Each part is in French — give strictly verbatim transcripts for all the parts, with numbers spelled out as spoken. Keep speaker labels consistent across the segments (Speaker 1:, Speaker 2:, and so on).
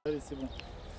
Speaker 1: Allez, c'est bon.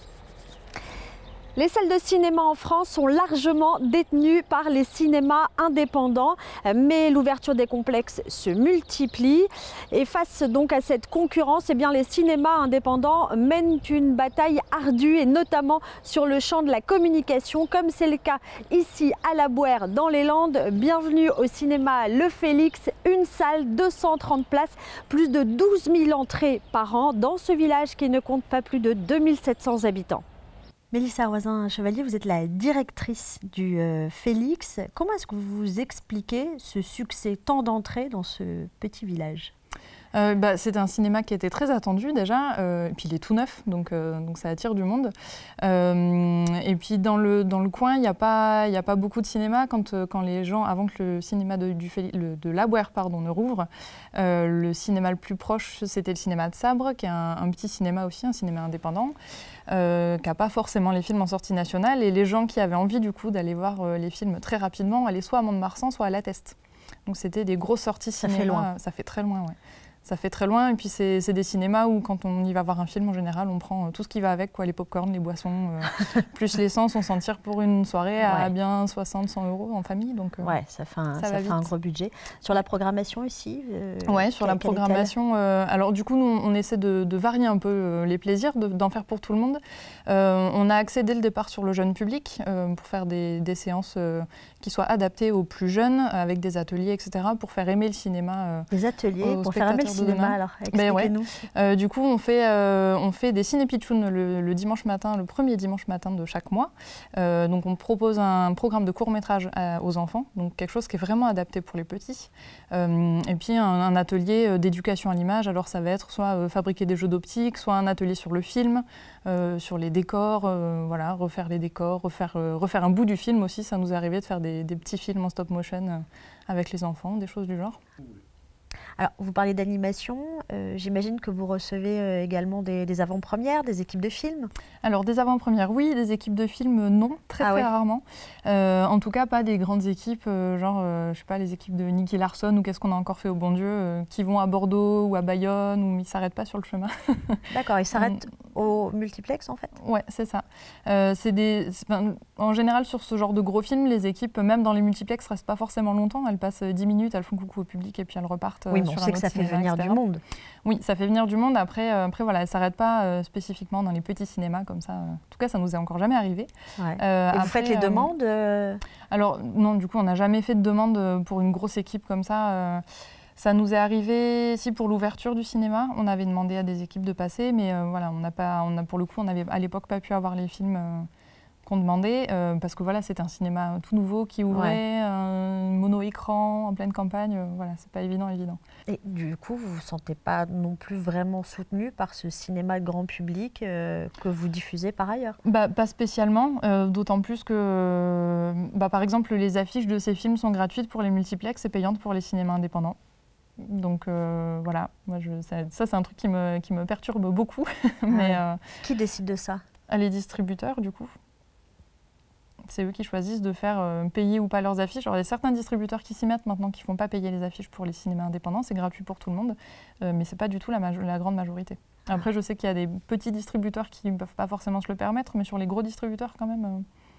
Speaker 2: Les salles de cinéma en France sont largement détenues par les cinémas indépendants, mais l'ouverture des complexes se multiplie. Et face donc à cette concurrence, eh bien, les cinémas indépendants mènent une bataille ardue, et notamment sur le champ de la communication, comme c'est le cas ici à La Bouère dans les Landes. Bienvenue au cinéma Le Félix, une salle, deux cent trente places, plus de douze mille entrées par an dans ce village qui ne compte pas plus de deux mille sept cents habitants. Mélissa Roisin-Chevalier, vous êtes la directrice du euh, Félix. Comment est-ce que vous expliquez ce succès, tant d'entrées dans ce petit village ?
Speaker 3: Euh, bah, c'est un cinéma qui était très attendu déjà, euh, et puis il est tout neuf, donc, euh, donc ça attire du monde. Euh, et puis dans le, dans le coin, il n'y a pas, y a pas beaucoup de cinéma. Quand, quand les gens, avant que le cinéma de, du, le, de La Bouère pardon, ne rouvre, euh, le cinéma le plus proche, c'était le cinéma de Sabre, qui est un, un petit cinéma aussi, un cinéma indépendant, euh, qui n'a pas forcément les films en sortie nationale. Et les gens qui avaient envie du coup d'aller voir euh, les films très rapidement allaient soit à Mont-de-Marsan, soit à La Teste. Donc c'était des grosses sorties cinéma.
Speaker 2: Ça fait loin.
Speaker 3: Ça fait très loin, ouais. Ça fait très loin, et puis c'est des cinémas où quand on y va voir un film, en général, on prend tout ce qui va avec, quoi, les pop-corn, les boissons, euh, plus l'essence, on s'en tire pour une soirée à ouais. bien soixante à cent euros en famille. Donc, euh,
Speaker 2: ouais, ça fait, un, ça
Speaker 3: ça
Speaker 2: fait un gros budget. Sur la programmation ici euh,
Speaker 3: Oui, sur la programmation, euh, alors du coup, nous, on essaie de, de varier un peu euh, les plaisirs, d'en faire pour tout le monde. Euh, on a axé dès le départ sur le jeune public euh, pour faire des, des séances euh, qui soient adaptées aux plus jeunes, avec des ateliers, et cetera, pour faire aimer le cinéma. Euh,
Speaker 2: des ateliers pour faire aimer le cinéma, alors expliquez-nous.
Speaker 3: Ben ouais. euh, du coup, on fait, euh, on fait des ciné-pitchouns le, le dimanche matin, le premier dimanche matin de chaque mois. Euh, donc on propose un programme de court-métrage aux enfants, donc quelque chose qui est vraiment adapté pour les petits. Euh, et puis un, un atelier d'éducation à l'image, alors ça va être soit euh, fabriquer des jeux d'optique, soit un atelier sur le film, euh, sur les décors, euh, voilà, refaire les décors, refaire, euh, refaire un bout du film aussi. Ça nous est arrivé de faire des, des petits films en stop motion euh, avec les enfants, des choses du genre.
Speaker 2: Alors, vous parlez d'animation, euh, j'imagine que vous recevez euh, également des, des avant-premières, des équipes de films?
Speaker 3: Alors, des avant-premières, oui, des équipes de films, non, très, ah très ouais. rarement. Euh, en tout cas, pas des grandes équipes, euh, genre, euh, je sais pas, les équipes de Nicky Larson ou Qu'est-ce qu'on a encore fait au bon Dieu, euh, qui vont à Bordeaux ou à Bayonne, ou ils ne s'arrêtent pas sur le chemin.
Speaker 2: D'accord, ils s'arrêtent au multiplex, en fait?
Speaker 3: Oui, c'est ça. Euh, des, ben, en général, sur ce genre de gros films, les équipes, même dans les multiplex, ne restent pas forcément longtemps. Elles passent dix minutes, elles font coucou au public et puis elles repartent.
Speaker 2: Oui, on sait que ça fait venir du monde.
Speaker 3: Oui, ça fait venir du monde. Après, euh, après voilà, elle ne s'arrête pas euh, spécifiquement dans les petits cinémas comme ça. En tout cas, ça ne nous est encore jamais arrivé.
Speaker 2: Ouais. Euh, et après, vous faites les euh, demandes euh...
Speaker 3: Alors, non, du coup, on n'a jamais fait de demande pour une grosse équipe comme ça. Euh, ça nous est arrivé, si pour l'ouverture du cinéma, on avait demandé à des équipes de passer, mais euh, voilà, on n'a pas, on a, pour le coup, on n'avait à l'époque pas pu avoir les films euh, qu'on demandait, euh, parce que voilà, c'était un cinéma tout nouveau qui ouvrait, ouais. un mono-écran en pleine campagne, euh, voilà, c'est pas évident, évident.
Speaker 2: Et du coup, vous ne vous sentez pas non plus vraiment soutenu par ce cinéma grand public euh, que vous diffusez par ailleurs?
Speaker 3: Bah, pas spécialement, euh, d'autant plus que, euh, bah, par exemple, les affiches de ces films sont gratuites pour les multiplex et payantes pour les cinémas indépendants. Donc euh, voilà, moi je, ça, ça c'est un truc qui me, qui me perturbe beaucoup. Mais,
Speaker 2: ouais.
Speaker 3: euh,
Speaker 2: qui décide de ça?
Speaker 3: Les distributeurs, du coup. C'est eux qui choisissent de faire euh, payer ou pas leurs affiches. Alors, il y a certains distributeurs qui s'y mettent maintenant, qui ne font pas payer les affiches pour les cinémas indépendants. C'est gratuit pour tout le monde, euh, mais ce n'est pas du tout la, la grande majorité. Après, je sais qu'il y a des petits distributeurs qui ne peuvent pas forcément se le permettre, mais sur les gros distributeurs, quand même, euh,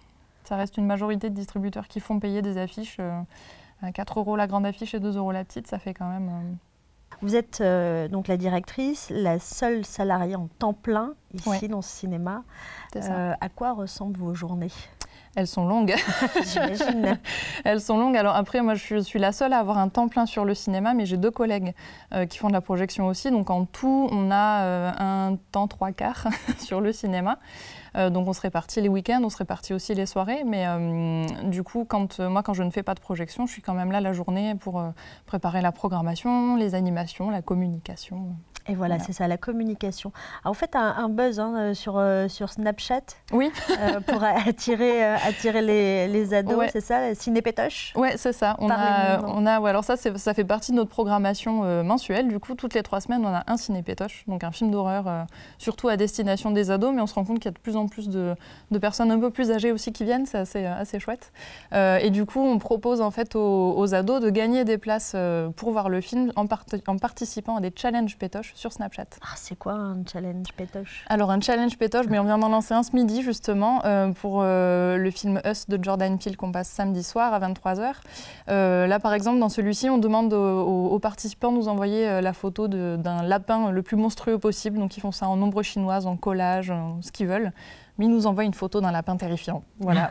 Speaker 3: ça reste une majorité de distributeurs qui font payer des affiches. Euh, à quatre euros la grande affiche et deux euros la petite, ça fait quand même... Euh...
Speaker 2: Vous êtes euh, donc la directrice, la seule salariée en temps plein ici ouais. dans ce cinéma. Euh, à quoi ressemblent vos journées?
Speaker 3: Elles sont longues.
Speaker 2: J'imagine.
Speaker 3: Elles sont longues. Alors après, moi, je suis la seule à avoir un temps plein sur le cinéma, mais j'ai deux collègues euh, qui font de la projection aussi. Donc en tout, on a euh, un temps trois quarts sur le cinéma. Euh, donc on se répartit les week-ends, on se répartit aussi les soirées. Mais euh, du coup, quand, euh, moi, quand je ne fais pas de projection, je suis quand même là la journée pour euh, préparer la programmation, les animations, la communication.
Speaker 2: Et voilà, voilà. c'est ça, la communication. Alors, vous faites un, un buzz hein, sur, euh, sur Snapchat
Speaker 3: oui.
Speaker 2: euh, pour attirer, euh, attirer les, les ados, ouais. c'est ça, Ciné-Pétoche?
Speaker 3: Oui, c'est ça. On a, on a, ouais, alors ça, ça fait partie de notre programmation euh, mensuelle. Du coup, toutes les trois semaines, on a un Ciné-Pétoche, donc un film d'horreur, euh, surtout à destination des ados. Mais on se rend compte qu'il y a de plus en plus de, de personnes un peu plus âgées aussi qui viennent. C'est assez, assez chouette. Euh, et du coup, on propose en fait aux, aux ados de gagner des places euh, pour voir le film en, part en participant à des challenges Pétoche. sur Snapchat.
Speaker 2: Ah, c'est quoi un challenge pétoche?
Speaker 3: Alors un challenge pétoche, mais on vient d'en lancer un ce midi justement euh, pour euh, le film Us de Jordan Peele qu'on passe samedi soir à vingt-trois heures. Euh, là par exemple dans celui-ci on demande aux, aux, aux participants de nous envoyer euh, la photo d'un lapin le plus monstrueux possible. Donc ils font ça en ombre chinoise, en collage, en ce qu'ils veulent. Mais ils nous envoient une photo d'un lapin terrifiant. Voilà.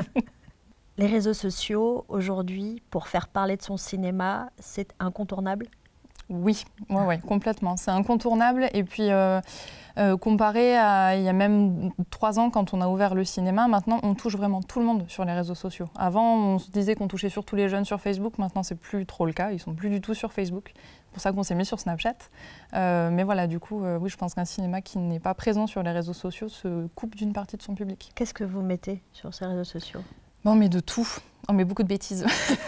Speaker 2: Les réseaux sociaux, aujourd'hui, pour faire parler de son cinéma, c'est incontournable?
Speaker 3: Oui, ouais, ouais, complètement. C'est incontournable. Et puis, euh, euh, comparé à il y a même trois ans, quand on a ouvert le cinéma, maintenant, on touche vraiment tout le monde sur les réseaux sociaux. Avant, on se disait qu'on touchait surtout les jeunes sur Facebook. Maintenant, c'est plus trop le cas. Ils sont plus du tout sur Facebook. C'est pour ça qu'on s'est mis sur Snapchat. Euh, mais voilà, du coup, euh, oui, je pense qu'un cinéma qui n'est pas présent sur les réseaux sociaux se coupe d'une partie de son public.
Speaker 2: Qu'est-ce que vous mettez sur ces réseaux sociaux?
Speaker 3: Bon, mais de tout. On met beaucoup de bêtises.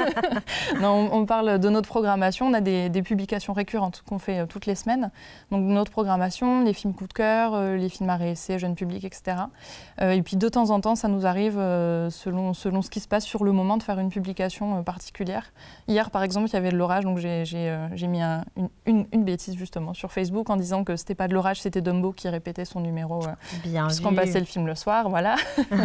Speaker 3: Non, on, on parle de notre programmation. On a des, des publications récurrentes qu'on fait euh, toutes les semaines. Donc notre programmation, les films coup de cœur, euh, les films à réessai, jeunes publics, et cetera. Euh, et puis de temps en temps, ça nous arrive, euh, selon, selon ce qui se passe sur le moment, de faire une publication euh, particulière. Hier, par exemple, il y avait de l'orage, donc j'ai euh, mis un, une, une, une bêtise justement sur Facebook en disant que c'était pas de l'orage, c'était Dumbo qui répétait son numéro. Euh,
Speaker 2: Bien
Speaker 3: puisqu'on passait le film le soir, voilà.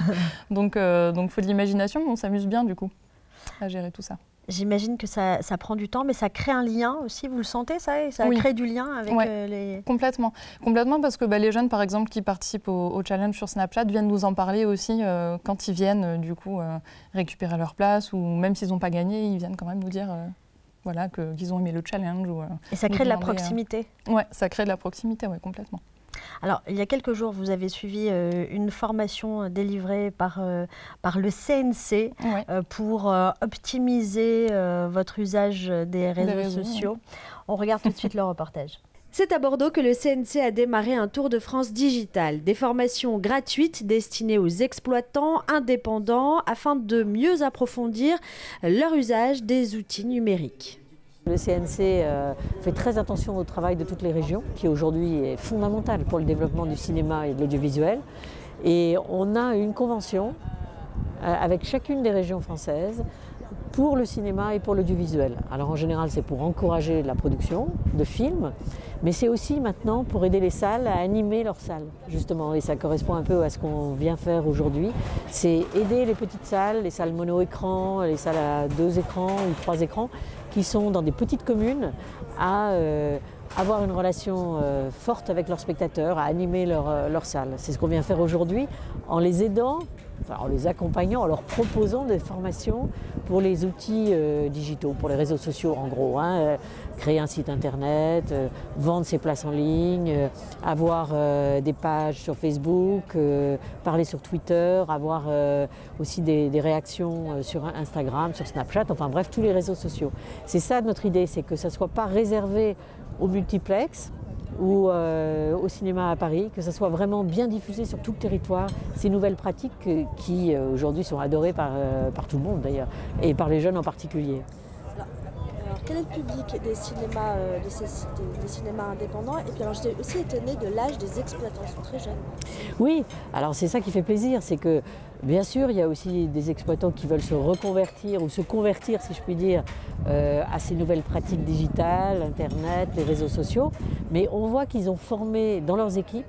Speaker 3: donc euh, donc faut de l'imagination, mais on s'amuse bien du coup à gérer tout ça.
Speaker 2: J'imagine que ça, ça prend du temps, mais ça crée un lien aussi, vous le sentez ça? Et ça
Speaker 3: oui.
Speaker 2: crée du lien avec
Speaker 3: ouais.
Speaker 2: euh, les...
Speaker 3: Complètement. Complètement parce que bah, les jeunes par exemple qui participent au, au challenge sur Snapchat viennent nous en parler aussi euh, quand ils viennent euh, du coup euh, récupérer leur place ou même s'ils n'ont pas gagné, ils viennent quand même nous dire euh, voilà, qu'ils qu ont aimé le challenge. Ou, euh,
Speaker 2: Et ça crée de la
Speaker 3: demander,
Speaker 2: proximité?
Speaker 3: euh... Ouais, ça crée de la proximité, ouais, complètement.
Speaker 2: Alors, il y a quelques jours, vous avez suivi euh, une formation euh, délivrée par, euh, par le C N C
Speaker 3: ouais.
Speaker 2: euh, pour euh, optimiser euh, votre usage des réseaux, des réseaux sociaux. Ouais. On regarde tout de suite le reportage. C'est à Bordeaux que le C N C a démarré un Tour de France digital, des formations gratuites destinées aux exploitants indépendants afin de mieux approfondir leur usage des outils numériques.
Speaker 1: Le C N C euh, fait très attention au travail de toutes les régions, qui aujourd'hui est fondamental pour le développement du cinéma et de l'audiovisuel. Et on a une convention euh, avec chacune des régions françaises pour le cinéma et pour l'audiovisuel. Alors en général, c'est pour encourager la production de films, mais c'est aussi maintenant pour aider les salles à animer leurs salles, justement. Et ça correspond un peu à ce qu'on vient faire aujourd'hui. C'est aider les petites salles, les salles mono-écran, les salles à deux écrans ou trois écrans, qui sont dans des petites communes, à euh, avoir une relation euh, forte avec leurs spectateurs, à animer leur, euh, leur salle. C'est ce qu'on vient faire aujourd'hui en les aidant, enfin, en les accompagnant, en leur proposant des formations pour les outils euh, digitaux, pour les réseaux sociaux en gros. Hein, euh, créer un site internet, euh, vendre ses places en ligne, euh, avoir euh, des pages sur Facebook, euh, parler sur Twitter, avoir euh, aussi des, des réactions euh, sur Instagram, sur Snapchat, enfin bref, tous les réseaux sociaux. C'est ça notre idée, c'est que ça ne soit pas réservé au multiplex ou euh, au cinéma à Paris, que ça soit vraiment bien diffusé sur tout le territoire, ces nouvelles pratiques euh, qui euh, aujourd'hui sont adorées par, euh, par tout le monde d'ailleurs, et par les jeunes en particulier.
Speaker 4: Alors, quel est le public des cinémas, euh, de ces, des, des cinémas indépendants? Et puis alors j'étais aussi étonnée de l'âge des exploitants, ils sont très jeunes.
Speaker 1: Oui, alors c'est ça qui fait plaisir, c'est que bien sûr il y a aussi des exploitants qui veulent se reconvertir ou se convertir, si je puis dire, euh, à ces nouvelles pratiques digitales, Internet, les réseaux sociaux, mais on voit qu'ils ont formé dans leurs équipes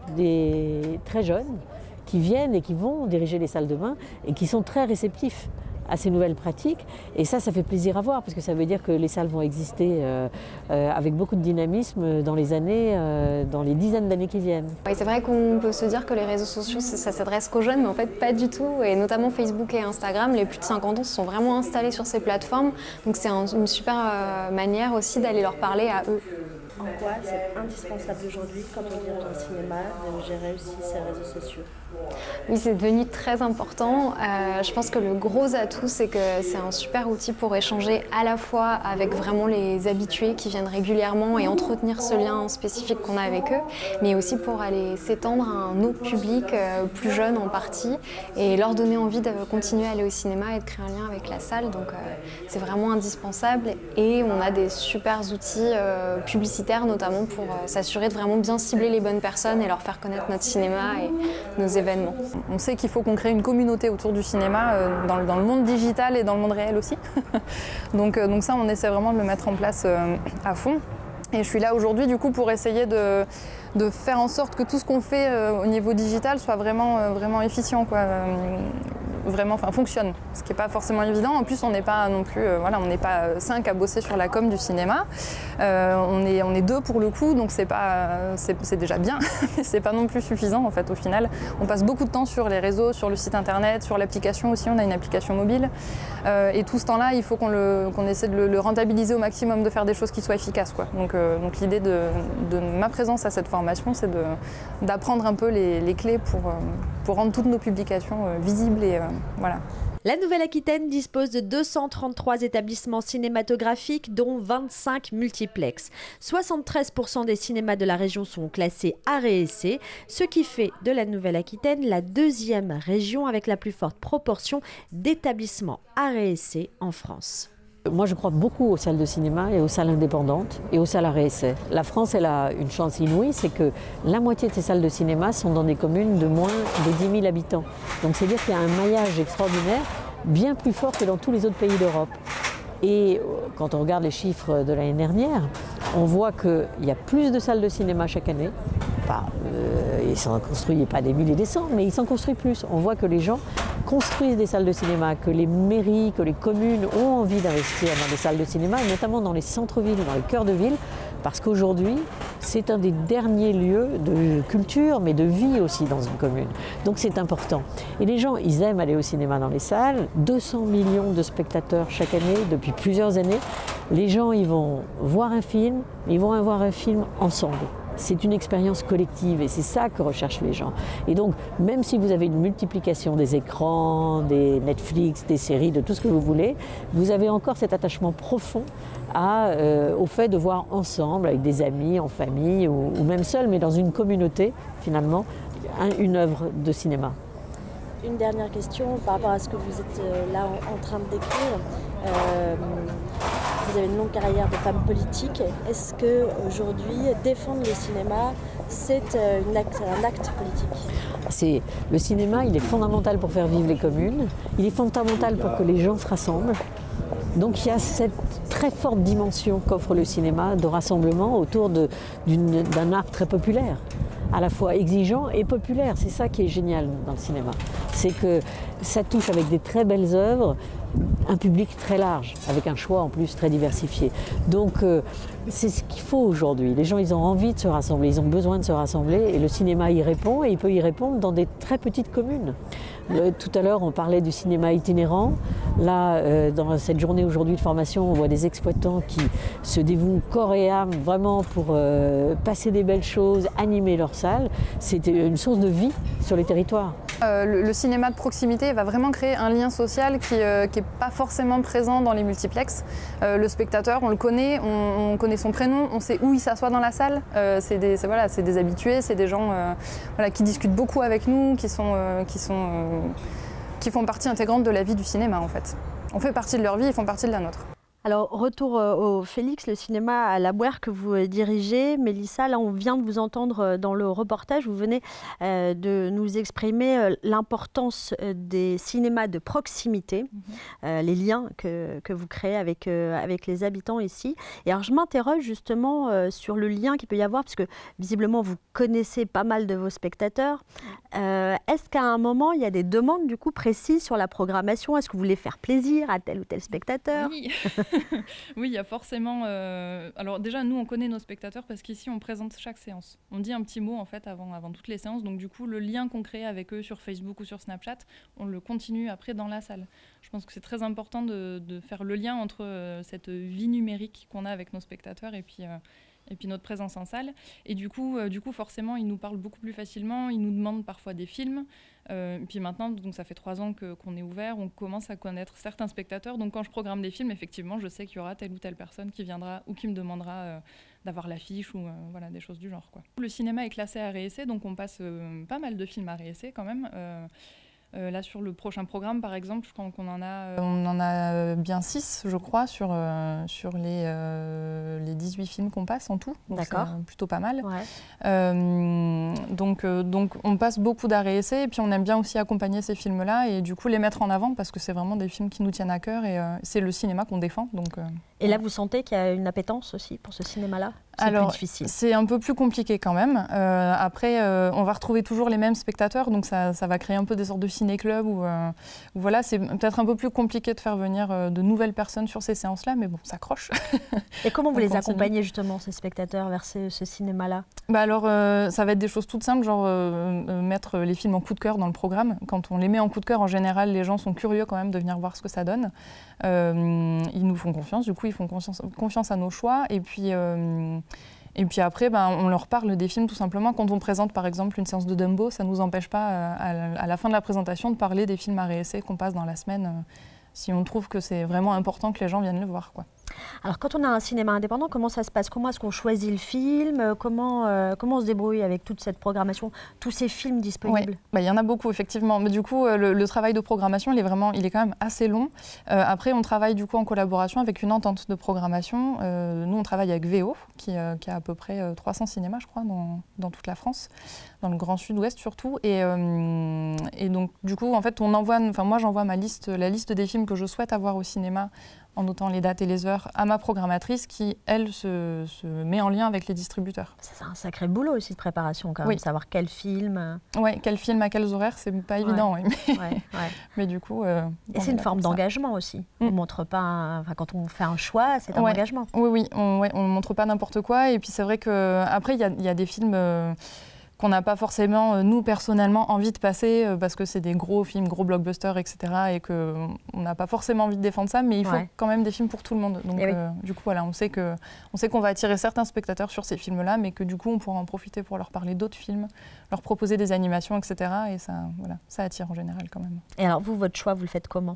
Speaker 1: des très jeunes qui viennent et qui vont diriger les salles de bain et qui sont très réceptifs à ces nouvelles pratiques. Et ça, ça fait plaisir à voir parce que ça veut dire que les salles vont exister euh, euh, avec beaucoup de dynamisme dans les années, euh, dans les dizaines d'années qui viennent.
Speaker 5: Oui, c'est vrai qu'on peut se dire que les réseaux sociaux, ça s'adresse qu'aux jeunes, mais en fait pas du tout. Et notamment Facebook et Instagram, les plus de cinquante ans se sont vraiment installés sur ces plateformes. Donc c'est un, une super euh, manière aussi d'aller leur parler à eux.
Speaker 4: En quoi c'est indispensable aujourd'hui, quand on dirige un cinéma, de gérer aussi ces réseaux sociaux?
Speaker 5: Oui, c'est devenu très important. Euh, je pense que le gros atout, c'est que c'est un super outil pour échanger à la fois avec vraiment les habitués qui viennent régulièrement et entretenir ce lien spécifique qu'on a avec eux, mais aussi pour aller s'étendre à un autre public euh, plus jeune en partie et leur donner envie de continuer à aller au cinéma et de créer un lien avec la salle. Donc euh, c'est vraiment indispensable et on a des super outils euh, publicitaires notamment pour euh, s'assurer de vraiment bien cibler les bonnes personnes et leur faire connaître notre cinéma et nos événements.
Speaker 3: On sait qu'il faut qu'on crée une communauté autour du cinéma euh, dans, le, dans le monde digital et dans le monde réel aussi. donc, euh, donc ça, on essaie vraiment de le mettre en place euh, à fond. Et je suis là aujourd'hui du coup pour essayer de, de faire en sorte que tout ce qu'on fait euh, au niveau digital soit vraiment, euh, vraiment efficient, quoi, euh, vraiment, enfin, fonctionne, ce qui n'est pas forcément évident. En plus, on n'est pas non plus, euh, voilà, on n'est pas cinq à bosser sur la com du cinéma. Euh, on est, on est deux pour le coup, donc c'est pas, c'est déjà bien, mais c'est pas non plus suffisant en fait. Au final, on passe beaucoup de temps sur les réseaux, sur le site internet, sur l'application aussi. On a une application mobile, euh, et tout ce temps-là, il faut qu'on le, qu'on essaie de le, le rentabiliser au maximum, de faire des choses qui soient efficaces, quoi. Donc, euh, donc l'idée de, de ma présence à cette formation, c'est d'apprendre un peu les, les clés pour, euh, pour rendre toutes nos publications euh, visibles et euh, voilà.
Speaker 2: La Nouvelle-Aquitaine dispose de deux cent trente-trois établissements cinématographiques, dont vingt-cinq multiplexes. soixante-treize pour cent des cinémas de la région sont classés arts et essais, ce qui fait de la Nouvelle-Aquitaine la deuxième région avec la plus forte proportion d'établissements arts et essais en France.
Speaker 1: Moi, je crois beaucoup aux salles de cinéma et aux salles indépendantes et aux salles à réessai. La France, elle a une chance inouïe, c'est que la moitié de ces salles de cinéma sont dans des communes de moins de dix mille habitants. Donc, c'est-à-dire qu'il y a un maillage extraordinaire, bien plus fort que dans tous les autres pays d'Europe. Et quand on regarde les chiffres de l'année dernière, on voit qu'il y a plus de salles de cinéma chaque année. Pas, euh, ils s'en construisent pas des milliers et des cents, mais ils s'en construisent plus. On voit que les gens construisent des salles de cinéma, que les mairies, que les communes ont envie d'investir dans des salles de cinéma, et notamment dans les centres-villes, dans les cœurs de ville, parce qu'aujourd'hui, c'est un des derniers lieux de culture, mais de vie aussi dans une commune. Donc c'est important. Et les gens, ils aiment aller au cinéma dans les salles. deux cents millions de spectateurs chaque année, depuis plusieurs années. Les gens, ils vont voir un film, ils vont voir un film ensemble. C'est une expérience collective et c'est ça que recherchent les gens. Et donc, même si vous avez une multiplication des écrans, des Netflix, des séries, de tout ce que vous voulez, vous avez encore cet attachement profond à, euh, au fait de voir ensemble, avec des amis, en famille ou, ou même seul, mais dans une communauté, finalement, un, une œuvre de cinéma.
Speaker 4: Une dernière question par rapport à ce que vous êtes là en, en train de décrire. Euh, vous avez une longue carrière de femme politique. Est-ce qu'aujourd'hui, défendre le cinéma, c'est un acte, un acte politique?
Speaker 1: Le cinéma, il est fondamental pour faire vivre les communes. Il est fondamental pour que les gens se rassemblent. Donc il y a cette très forte dimension qu'offre le cinéma de rassemblement autour d'un art très populaire, à la fois exigeant et populaire. C'est ça qui est génial dans le cinéma. C'est que ça touche avec des très belles œuvres un public très large, avec un choix en plus très diversifié. Donc euh, c'est ce qu'il faut aujourd'hui. Les gens, ils ont envie de se rassembler, ils ont besoin de se rassembler et le cinéma y répond, et il peut y répondre dans des très petites communes. Euh, tout à l'heure, on parlait du cinéma itinérant. Là, euh, dans cette journée aujourd'hui de formation, on voit des exploitants qui se dévouent corps et âme vraiment pour euh, passer des belles choses, animer leur salle. C'est une source de vie sur les territoires.
Speaker 3: Euh, le, le cinéma de proximité va vraiment créer un lien social qui n'est euh, pas forcément présent dans les multiplexes. Euh, le spectateur, on le connaît, on, on connaît son prénom, on sait où il s'assoit dans la salle. Euh, c'est des, voilà, c'est des habitués, c'est des gens euh, voilà, qui discutent beaucoup avec nous, qui, sont, euh, qui, sont, euh, qui font partie intégrante de la vie du cinéma en fait. On fait partie de leur vie, ils font partie de la nôtre.
Speaker 2: Alors, retour au Félix, le cinéma à la Bouère que vous dirigez. Mélissa, là, on vient de vous entendre dans le reportage. Vous venez euh, de nous exprimer euh, l'importance euh, des cinémas de proximité, mm-hmm. euh, les liens que, que vous créez avec, euh, avec les habitants ici. Et alors, je m'interroge justement euh, sur le lien qu'il peut y avoir, parce que visiblement, vous connaissez pas mal de vos spectateurs. Euh, Est-ce qu'à un moment, il y a des demandes du coup précises sur la programmation? Est-ce que vous voulez faire plaisir à tel ou tel spectateur?
Speaker 3: Oui. Oui, il y a forcément... Euh... Alors déjà, nous, on connaît nos spectateurs parce qu'ici, on présente chaque séance. On dit un petit mot, en fait, avant, avant toutes les séances. Donc du coup, le lien qu'on crée avec eux sur Facebook ou sur Snapchat, on le continue après dans la salle. Je pense que c'est très important de, de faire le lien entre euh, cette vie numérique qu'on a avec nos spectateurs et puis... Euh... et puis notre présence en salle. Et du coup, euh, du coup, forcément, ils nous parlent beaucoup plus facilement, ils nous demandent parfois des films. Euh, et puis maintenant, donc ça fait trois ans que, qu'on est ouvert, on commence à connaître certains spectateurs. Donc quand je programme des films, effectivement, je sais qu'il y aura telle ou telle personne qui viendra ou qui me demandera euh, d'avoir l'affiche ou euh, voilà, des choses du genre, quoi. Le cinéma est classé à réessai, donc on passe euh, pas mal de films à réessai quand même. Euh, Euh, là, sur le prochain programme, par exemple, je crois qu'on en a, euh, on en a bien six, je crois, sur, euh, sur les, euh, les dix-huit films qu'on passe en tout. D'accord. C'est plutôt pas mal. Ouais. Euh, donc, euh, donc, on passe beaucoup d'arrêts-essais et puis on aime bien aussi accompagner ces films-là et du coup les mettre en avant parce que c'est vraiment des films qui nous tiennent à cœur et euh, c'est le cinéma qu'on défend. Donc, euh,
Speaker 2: et là, vous sentez qu'il y a une appétence aussi pour ce cinéma-là? C'est
Speaker 3: Alors,
Speaker 2: plus difficile.
Speaker 3: C'est un peu plus compliqué quand même. Euh, après, euh, on va retrouver toujours les mêmes spectateurs, donc ça, ça va créer un peu des sortes de ciné-clubs où, euh, où voilà, c'est peut-être un peu plus compliqué de faire venir euh, de nouvelles personnes sur ces séances-là, mais bon, ça accroche.
Speaker 2: Et comment vous
Speaker 3: On
Speaker 2: les
Speaker 3: continue.
Speaker 2: accompagnez justement, ces spectateurs, vers ce, ce cinéma-là?
Speaker 3: Bah alors, euh, ça va être des choses toutes simples, genre euh, euh, mettre les films en coup de cœur dans le programme. Quand on les met en coup de cœur, en général, les gens sont curieux quand même de venir voir ce que ça donne. Euh, ils nous font confiance, du coup, ils font confiance, confiance à nos choix. Et puis, euh, et puis après, ben, on leur parle des films tout simplement. Quand on présente par exemple une séance de Dumbo, ça ne nous empêche pas, euh, à, à la fin de la présentation, de parler des films à réessayer qu'on passe dans la semaine, euh, si on trouve que c'est vraiment important que les gens viennent le voir, quoi.
Speaker 2: Alors quand on a un cinéma indépendant, comment ça se passe? Comment est-ce qu'on choisit le film? Comment, euh, comment on se débrouille avec toute cette programmation, tous ces films disponibles?
Speaker 3: Ouais, bah, y en a beaucoup effectivement. Mais du coup, euh, le, le travail de programmation, il est vraiment, il est quand même assez long. Euh, après, on travaille du coup en collaboration avec une entente de programmation. Euh, nous, on travaille avec V O, qui, euh, qui a à peu près euh, trois cents cinémas, je crois, dans, dans toute la France, dans le Grand Sud-Ouest surtout. Et, euh, et donc, du coup, en fait, on envoie, enfin moi, j'envoie ma liste, la liste des films que je souhaite avoir au cinéma, en notant les dates et les heures, à ma programmatrice qui, elle, se, se met en lien avec les distributeurs.
Speaker 2: C'est un sacré boulot aussi de préparation quand même,
Speaker 3: Oui.
Speaker 2: savoir quel film.
Speaker 3: Oui, quel film à quels horaires, c'est pas évident.
Speaker 2: Ouais.
Speaker 3: Oui, mais,
Speaker 2: Ouais, ouais.
Speaker 3: mais du coup... Euh,
Speaker 2: Et c'est une forme d'engagement aussi. Mm. On montre pas, un... enfin, quand on fait un choix, c'est un
Speaker 3: ouais.
Speaker 2: engagement.
Speaker 3: Oui, oui, on ouais, ne montre pas n'importe quoi. Et puis c'est vrai qu'après, il y, y a des films... Euh, qu'on n'a pas forcément, euh, nous, personnellement, envie de passer euh, parce que c'est des gros films, gros blockbusters, et cetera. Et qu'on n'a pas forcément envie de défendre ça, mais il faut
Speaker 2: ouais.
Speaker 3: quand même des films pour tout le monde. Donc,
Speaker 2: oui.
Speaker 3: euh, du coup, voilà, on sait que, on sait qu'on va attirer certains spectateurs sur ces films-là, mais que du coup, on pourra en profiter pour leur parler d'autres films, leur proposer des animations, et cetera. Et ça, voilà, ça attire en général quand même.
Speaker 2: Et alors, vous, votre choix, vous le faites comment?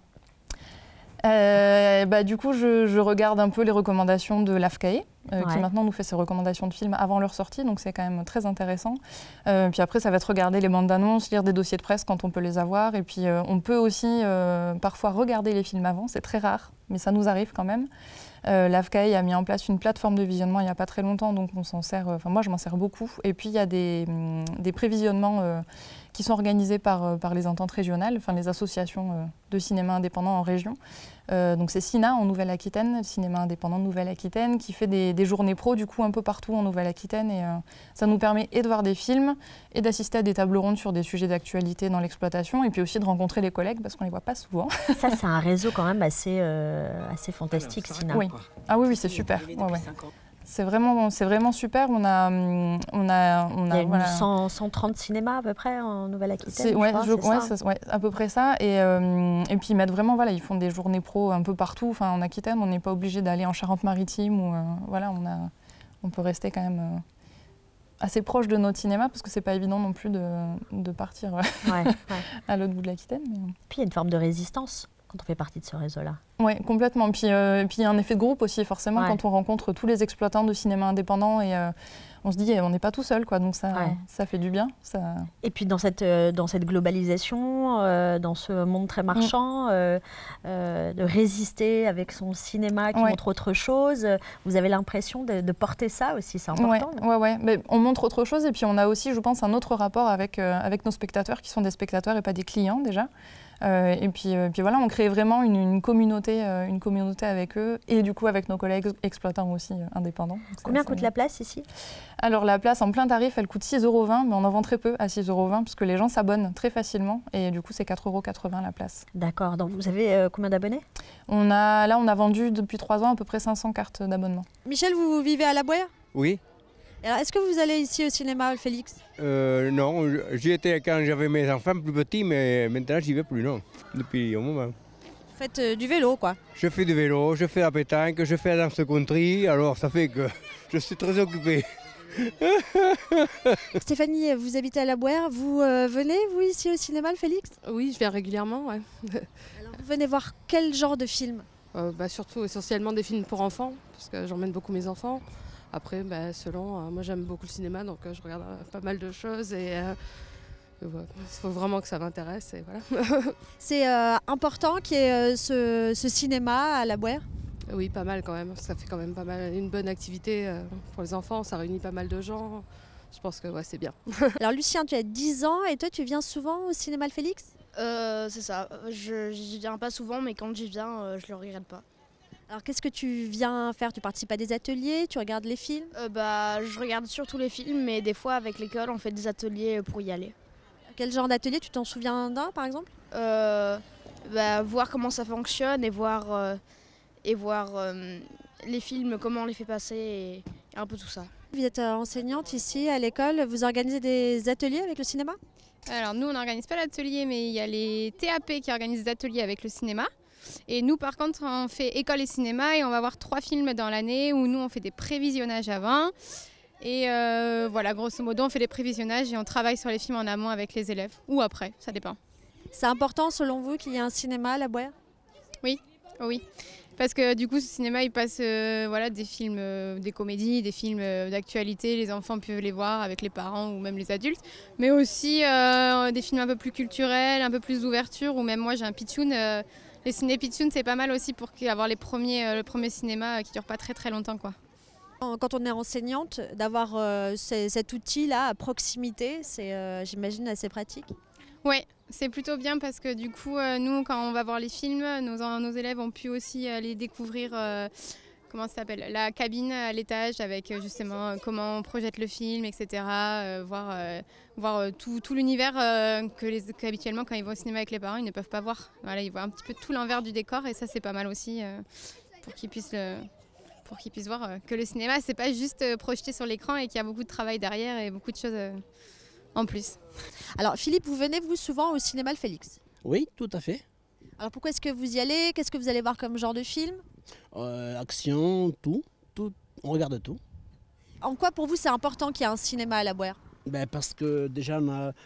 Speaker 3: Euh, bah, du coup, je, je regarde un peu les recommandations de l'A F C A E, euh,
Speaker 2: ouais.
Speaker 3: qui maintenant nous fait ses recommandations de films avant leur sortie, donc c'est quand même très intéressant. Euh, puis après, ça va être regarder les bandes d'annonces, lire des dossiers de presse quand on peut les avoir, et puis euh, on peut aussi euh, parfois regarder les films avant, c'est très rare, mais ça nous arrive quand même. Euh, L'A F C A E a mis en place une plateforme de visionnement il n'y a pas très longtemps, donc on s'en sert, enfin moi je m'en sers beaucoup. Et puis il y a des, des prévisionnements euh, qui sont organisés par, par les ententes régionales, enfin les associations euh, de cinéma indépendant en région. Euh, donc c'est SINA en Nouvelle-Aquitaine, Cinéma indépendant de Nouvelle-Aquitaine, qui fait des, des journées pro du coup un peu partout en Nouvelle-Aquitaine. Et euh, ça nous permet et de voir des films et d'assister à des tables rondes sur des sujets d'actualité dans l'exploitation, et puis aussi de rencontrer les collègues parce qu'on ne les voit pas souvent.
Speaker 2: Ça, c'est un réseau quand même assez, euh, assez fantastique, SINA.
Speaker 3: Oui. Ah oui, oui, c'est super. Ouais, ouais. C'est vraiment, c'est vraiment super. On a, on a, on a,
Speaker 2: Il y a
Speaker 3: voilà.
Speaker 2: cent, cent trente cinémas à peu près en Nouvelle-Aquitaine.
Speaker 3: Ouais,
Speaker 2: crois,
Speaker 3: je, ouais,
Speaker 2: ça
Speaker 3: ça, ouais, à peu près ça. Et, euh, et puis ils mettent vraiment, voilà, ils font des journées pro un peu partout. Enfin, en Aquitaine, on n'est pas obligé d'aller en Charente-Maritime ou euh, voilà, on a, on peut rester quand même euh, assez proche de notre cinéma parce que c'est pas évident non plus de, de partir euh,
Speaker 2: ouais, ouais.
Speaker 3: à l'autre bout de l'Aquitaine. Mais...
Speaker 2: Puis il y a une forme de résistance quand on fait partie de ce réseau-là.
Speaker 3: Oui, complètement. Puis euh, il y a un effet de groupe aussi, forcément, ouais. Quand on rencontre tous les exploitants de cinéma indépendant et euh, on se dit, on n'est pas tout seul, quoi. Donc ça, ouais. ça fait du bien. Ça...
Speaker 2: Et puis dans cette, euh, dans cette globalisation, euh, dans ce monde très marchand, mmh. euh, euh, de résister avec son cinéma qui ouais. montre autre chose, vous avez l'impression de, de porter ça aussi, c'est important.
Speaker 3: Oui, ouais, ouais. Mais on montre autre chose et puis on a aussi, je pense, un autre rapport avec, euh, avec nos spectateurs qui sont des spectateurs et pas des clients déjà. Euh, et puis, euh, puis voilà, on crée vraiment une, une, communauté, euh, une communauté avec eux et du coup avec nos collègues exploitants aussi euh, indépendants.
Speaker 2: Combien coûte la place ici?
Speaker 3: Alors la place en plein tarif, elle coûte six euros vingt, mais on en vend très peu à six euros vingt parce que les gens s'abonnent très facilement et du coup c'est quatre euros quatre-vingts la place.
Speaker 2: D'accord, donc vous avez euh, combien d'abonnés?
Speaker 3: On a, là on a vendu depuis trois ans à peu près cinq cents cartes d'abonnement.
Speaker 6: Michel, vous vivez à La Bouère?
Speaker 7: Oui.
Speaker 6: Alors, est-ce que vous allez ici au cinéma, Félix?
Speaker 7: euh, Non, j'y étais quand j'avais mes enfants plus petits, mais maintenant j'y vais plus, non, depuis un moment.
Speaker 6: Vous faites euh, du vélo, quoi?
Speaker 7: Je fais du vélo, je fais la pétanque, je fais la danse country, alors ça fait que je suis très occupé.
Speaker 6: Stéphanie, vous habitez à La Bouère, vous euh, venez, vous, ici au cinéma, Félix?
Speaker 8: Oui, je viens régulièrement, ouais.
Speaker 6: Alors, vous venez voir quel genre de film?
Speaker 8: euh, bah, Surtout, essentiellement des films pour enfants, parce que j'emmène beaucoup mes enfants. Après, bah, selon, euh, moi j'aime beaucoup le cinéma, donc euh, je regarde euh, pas mal de choses et il euh, euh, faut vraiment que ça m'intéresse. Voilà.
Speaker 6: C'est euh, important qu'il y ait euh, ce, ce cinéma à La Bouère?
Speaker 8: Oui, pas mal quand même. Ça fait quand même pas mal une bonne activité euh, pour les enfants, ça réunit pas mal de gens. Je pense que ouais, c'est bien.
Speaker 6: Alors Lucien, tu as dix ans et toi tu viens souvent au cinéma le Félix?
Speaker 9: euh, C'est ça, je n'y viens pas souvent mais quand j'y viens, euh, je le regrette pas.
Speaker 6: Alors qu'est-ce que tu viens faire? Tu participes à des ateliers? Tu regardes les films?
Speaker 9: Euh, bah, je regarde surtout les films, mais des fois avec l'école, on fait des ateliers pour y aller.
Speaker 6: Quel genre d'atelier? Tu t'en souviens d'un par exemple?
Speaker 9: Euh, bah, voir comment ça fonctionne et voir, euh, et voir euh, les films, comment on les fait passer et, et un peu tout ça.
Speaker 6: Vous êtes enseignante ici à l'école, vous organisez des ateliers avec le cinéma?
Speaker 10: Alors nous, on n'organise pas l'atelier, mais il y a les T A P qui organisent des ateliers avec le cinéma. Et nous, par contre, on fait école et cinéma et on va voir trois films dans l'année où nous, on fait des prévisionnages avant. Et euh, voilà, grosso modo, on fait des prévisionnages et on travaille sur les films en amont avec les élèves. Ou après, ça dépend.
Speaker 6: C'est important, selon vous, qu'il y ait un cinéma à la Bouère?
Speaker 10: Oui, oui. Parce que du coup, ce cinéma, il passe euh, voilà, des films, euh, des comédies, des films euh, d'actualité. Les enfants peuvent les voir avec les parents ou même les adultes. Mais aussi euh, des films un peu plus culturels, un peu plus d'ouverture. Ou même moi, j'ai un pitchoun. Euh, les ciné-pitchouns, c'est pas mal aussi pour avoir les premiers, euh, le premier cinéma euh, qui dure pas très très longtemps, quoi.
Speaker 6: Quand on est enseignante, d'avoir euh, cet outil-là à proximité, c'est, euh, j'imagine, assez pratique.
Speaker 10: Oui, c'est plutôt bien parce que du coup, euh, nous, quand on va voir les films, nos, nos élèves ont pu aussi aller découvrir euh, comment ça s'appelle, la cabine à l'étage avec justement euh, comment on projette le film, et cetera. Euh, voir euh, voir euh, tout, tout l'univers euh, que les, qu'habituellement, quand ils vont au cinéma avec les parents, ils ne peuvent pas voir. Voilà, ils voient un petit peu tout l'envers du décor et ça, c'est pas mal aussi euh, pour qu'ils puissent le... pour qu'ils puissent voir que le cinéma, c'est pas juste projeté sur l'écran et qu'il y a beaucoup de travail derrière et beaucoup de choses en plus.
Speaker 6: Alors Philippe, vous venez vous souvent au cinéma Le Félix?
Speaker 11: Oui, tout à fait.
Speaker 6: Alors pourquoi est-ce que vous y allez? Qu'est-ce que vous allez voir comme genre de film?
Speaker 11: euh, Action, tout, tout, on regarde tout.
Speaker 6: En quoi pour vous c'est important qu'il y ait un cinéma à la Bouère?
Speaker 11: Ben parce que déjà, on a,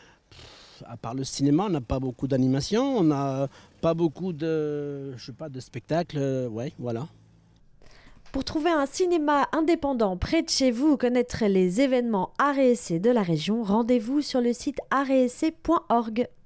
Speaker 11: à part le cinéma, on n'a pas beaucoup d'animation, on n'a pas beaucoup de, je sais pas, de spectacles, ouais, voilà.
Speaker 2: Pour trouver un cinéma indépendant près de chez vous ou connaître les événements art et essai de la région, rendez-vous sur le site art et essai point org.